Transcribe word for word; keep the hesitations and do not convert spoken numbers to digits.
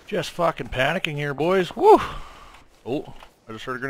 Just fucking panicking here, boys. Woo! Oh, I just heard a grenade.